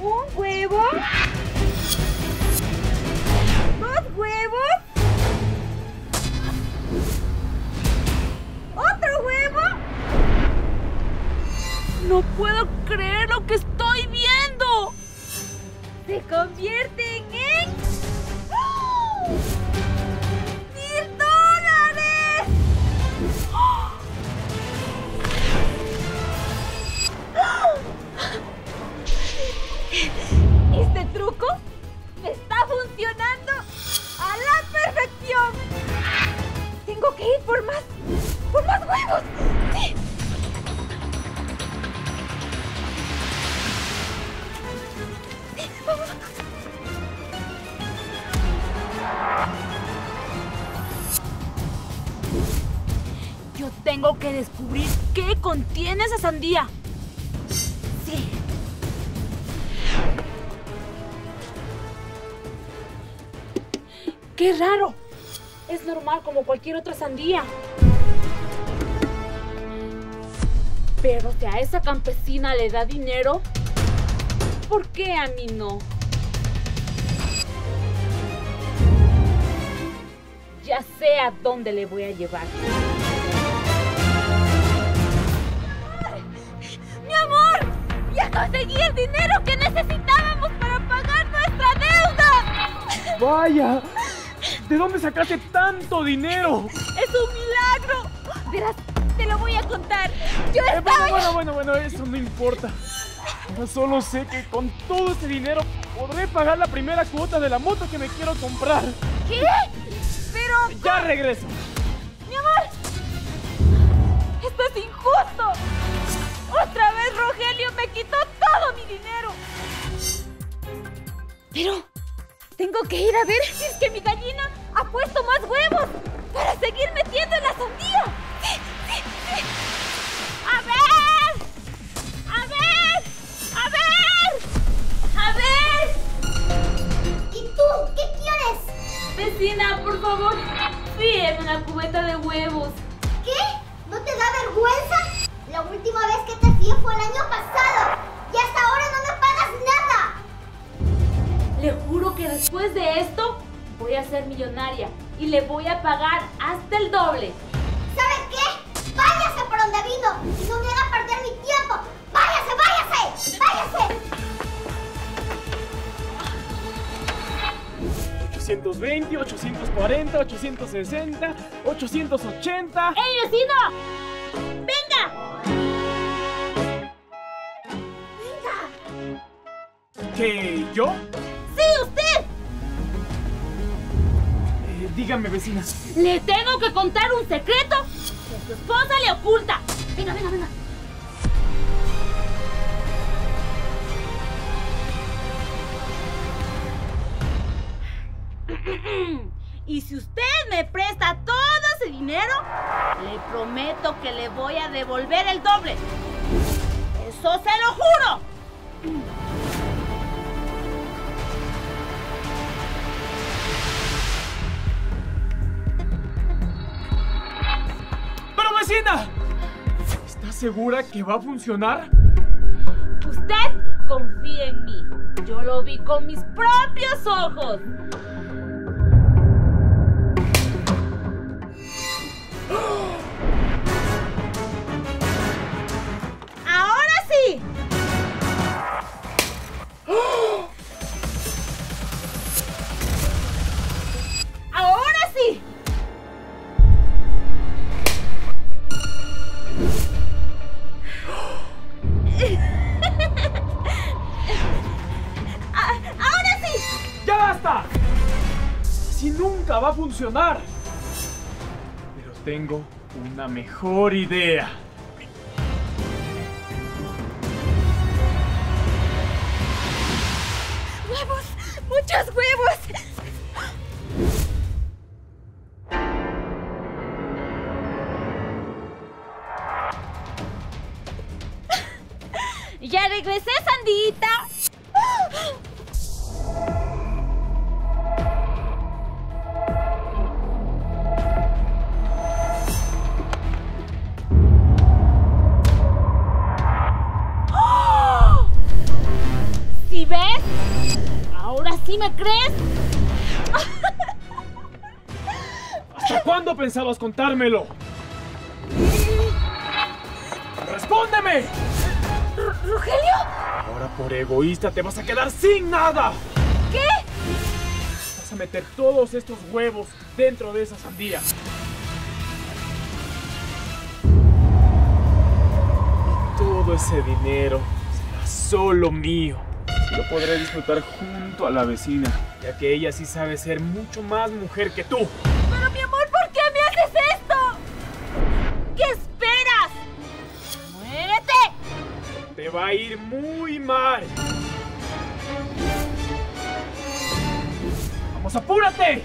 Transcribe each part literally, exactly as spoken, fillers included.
¿Un huevo? ¿Dos huevos? ¿Otro huevo? No puedo creer lo que estoy viendo. Se convierten en... ¡Oh! ¡Mil dólares! ¡Oh! Este truco me está funcionando a la perfección. Tengo que ir por más, por más huevos. ¡Sí! Yo tengo que descubrir qué contiene esa sandía. Sí. ¡Qué raro! Es normal como cualquier otra sandía. Pero si a esa campesina le da dinero, ¿por qué a mí no? Ya sé a dónde le voy a llevar. ¡Mi amor! ¡Ya conseguí el dinero que necesitábamos para pagar nuestra deuda! ¡Vaya! ¿De dónde sacaste tanto dinero? ¡Es un milagro! Verás, te lo voy a contar. Yo Eh, estaba... bueno, bueno, bueno, bueno, eso no importa. Ahora solo sé que con todo ese dinero podré pagar la primera cuota de la moto que me quiero comprar. ¿Qué? Pero... ¡Ya regreso! ¡Mi amor! ¡Esto es injusto! ¡Otra vez Rogelio me quitó todo mi dinero! Pero... tengo que ir a ver si es que mi gallina ha puesto más huevos para seguir metiendo en la sandía. ¡Sí, sí, sí! ¡A ver! ¡A ver! ¡A ver! ¡A ver! ¿Y tú? ¿Qué quieres? Vecina, por favor, pídeme una cubeta de huevos. ¿Qué? ¿No te da vergüenza? La última vez que te fui fue el año pasado y hasta ahora no me pagas nada. Le juro que después de esto voy a ser millonaria y le voy a pagar hasta el doble. ¿Sabe qué? Váyase por donde vino y no me haga perder mi tiempo. ¡Váyase, váyase! ¡Váyase! ochocientos veinte, ochocientos cuarenta, ochocientos sesenta, ochocientos ochenta. ¡Ey, vecino! ¡Venga! ¡Venga! ¿Qué? ¿Yo? ¡Sí, usted! Eh, dígame, vecina. Le tengo que contar un secreto que su esposa le oculta. Venga, venga, venga. Y si usted me presta todo ese dinero, le prometo que le voy a devolver el doble. ¡Eso se lo juro! ¡Pero, vecina! ¿Estás segura que va a funcionar? Usted confía en mí. Yo lo vi con mis propios ojos. ¡Ahora sí! ¡Ahora sí! ¡Ahora sí! ¡Ya basta! Así nunca va a funcionar. Pero tengo una mejor idea. ¡Huevos! ¡Muchos huevos! ¡Ya regresé, Sandita! Si ¿Sí ves? ¿Ahora sí me crees? ¿Hasta cuándo pensabas contármelo? ¡Respóndeme! R- ¿Rogelio? Ahora por egoísta te vas a quedar sin nada. ¿Qué? Vas a meter todos estos huevos dentro de esa sandía. Y todo ese dinero será solo mío. Y lo podré disfrutar junto a la vecina, ya que ella sí sabe ser mucho más mujer que tú. Pero mi amor, ¿por qué me haces esto? ¿Qué esperas? ¡Muérete! Te va a ir muy mal. ¡Vamos, apúrate! Ay,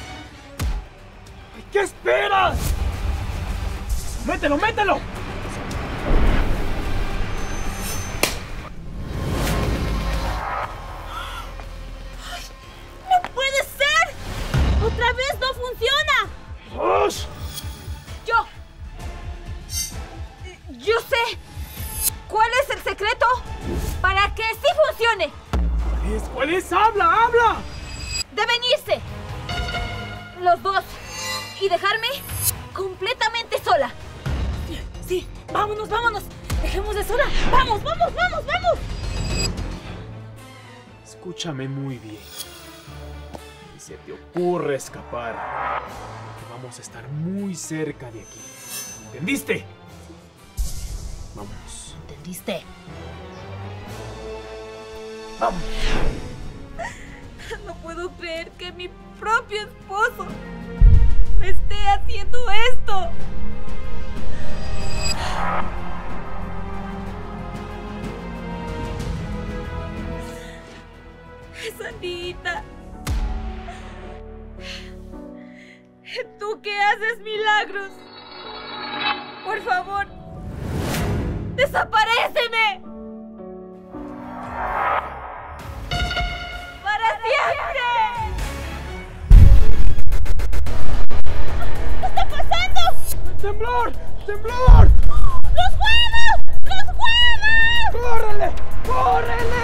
¿qué esperas? ¡Mételo, mételo! ¡No puede ser! ¡Otra vez no funciona! ¡Ush! Yo... Yo sé cuál es el secreto para que sí funcione. ¿Cuál es? ¿Cuál es? ¡Habla, habla! Deben irse los dos y dejarme completamente sola. Sí, vámonos, vámonos. Dejemos de sola. Vamos, vamos, vamos, vamos. Escúchame muy bien. Si se te ocurre escapar, que vamos a estar muy cerca de aquí. ¿Entendiste? Vamos. ¿Entendiste? Vamos. No puedo creer que mi propio esposo me esté haciendo esto. Sandita, tú que haces milagros, por favor, desaparéceme. ¡Para siempre! ¿Qué está pasando? ¡Temblor! ¡Temblor! ¡Los huevos! ¡Los huevos! ¡Córrele! ¡Córrele!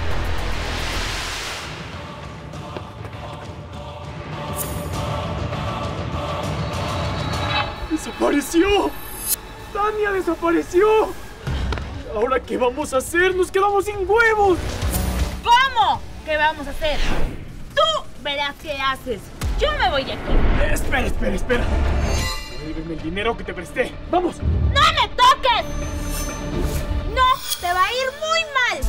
¡Desapareció! ¡Tania desapareció! ¿Ahora qué vamos a hacer? ¡Nos quedamos sin huevos! ¿Cómo? ¿Qué vamos a hacer? Tú verás qué haces. Yo me voy de aquí. Eh, espera, espera, espera. Devuélveme el dinero que te presté. ¡Vamos! ¡No me toques! No, te va a ir muy mal.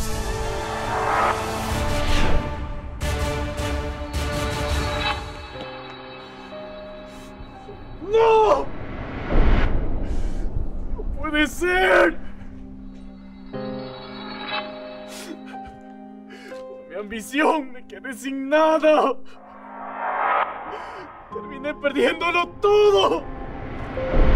¡No! ¡No puede ser! Por mi ambición me quedé sin nada. Terminé perdiéndolo todo.